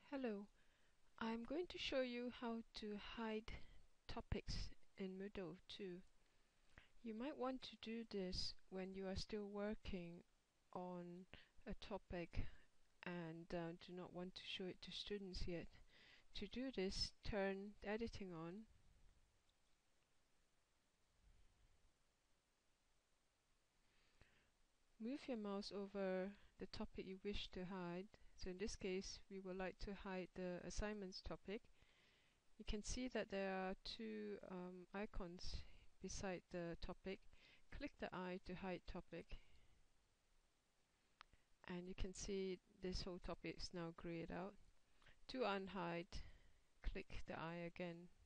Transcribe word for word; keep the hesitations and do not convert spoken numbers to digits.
Hello, I'm going to show you how to hide topics in Moodle two. You might want to do this when you are still working on a topic and uh, do not want to show it to students yet. To do this, turn editing on. Move your mouse over the topic you wish to hide. So in this case, we would like to hide the assignments topic. You can see that there are two um, icons beside the topic. Click the eye to hide topic, and you can see this whole topic is now grayed out. To unhide, click the eye again